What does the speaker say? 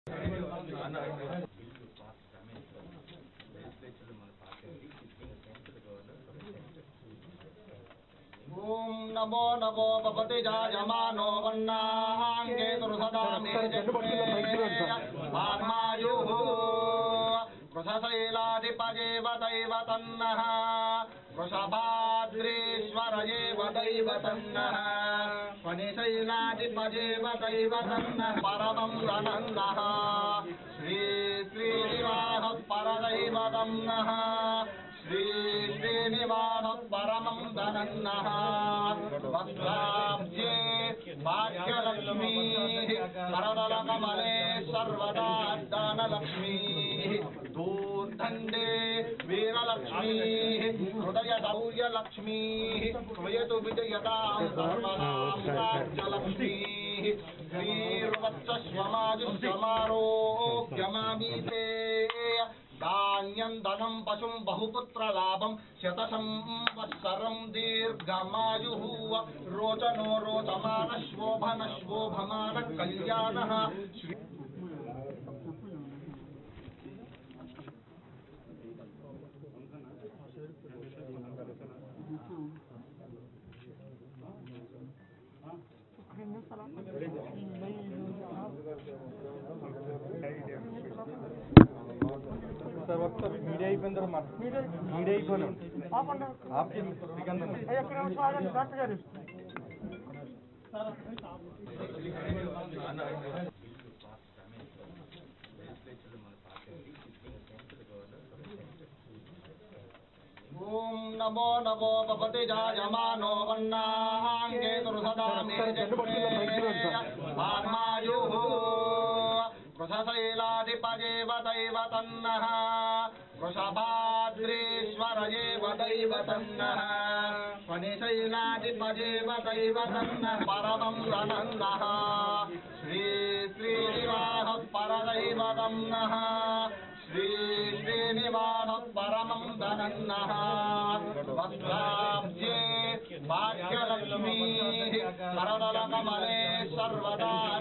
ओम नमो नमो भगवते जायमानो वन्नांगे दुर्सदा मे आत्मायुः वृषशैलाधिपजेव दैव तन्नः वृषभाद्रीश्वरजेव दैव तन्नः स्वनिशैलाधिपजेव दैव तन्नः परमं धनन्नः श्रीनिवासः परदैव तन्नः श्रीनिवासः परमं धनन्नः वक्त्राब्जे भाग्यलक्ष्मीः करदलकमले सर्वदा दानलक्ष्मीः दूर्दण्डे वीरलक्ष्मीः हृदयशौर्यलक्ष्मीः श्रूयतु विजयतां सर्वदां राज्यलक्ष्मीः श्रीर्वत्सस्वमाजुष्यमारोग्यमामीते धान्यं धनं पशुं बहुपुत्रलाभं शतसंवत्सरं दीर्घमायुः रोचनो रोचमानः शोभनः शोभमानः कल्याणः मीडिया ओम नमो नमो भगवते जायमानो वन्नांगे दुर्सदा मे आत्मायुः वृषशैलाधिपजेव दैव तन्नः वृषभाद्रीश्वरजेव दैव तन्नः स्वनिशैलाधिपजेव दैव तन्नः परमं धनन्नः श्रीनिवासः परदैव तन्नः श्रीनिवासः परमं धनन्नः वक्त्राब्जे भाग्यलक्ष्मीः करदलकमले सर्वदा